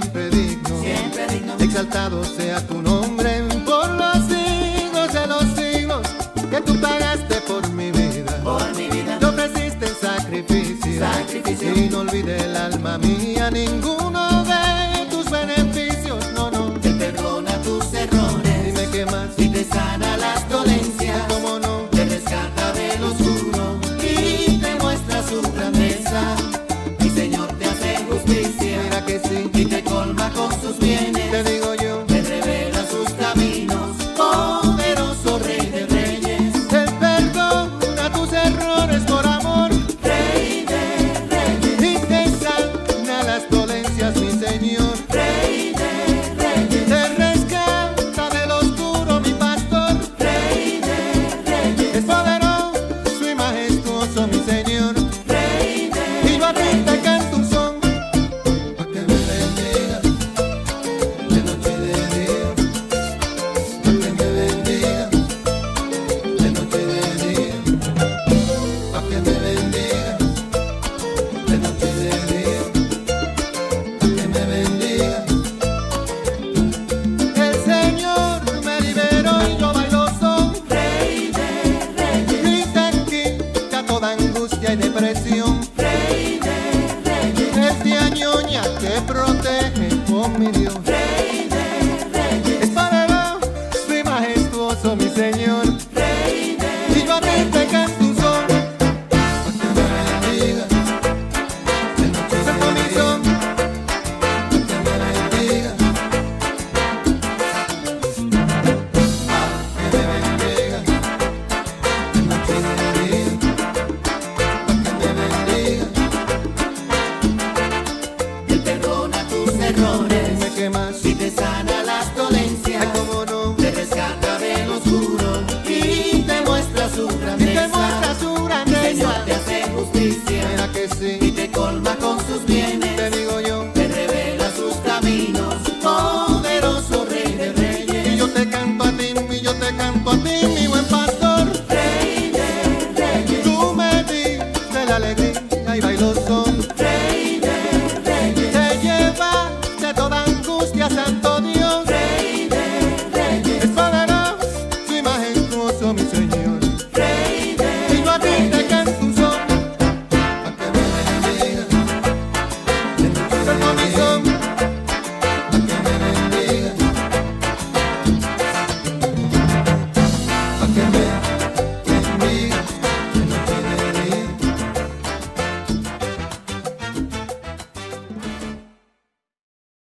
siempre digno, exaltado sea tu nombre por los siglos de los siglos, que tú pagaste por mi vida, te ofreciste en sacrificio, y no olvide el alma mía ninguno de tus beneficios, no, Él perdona tus errores, dime qué más.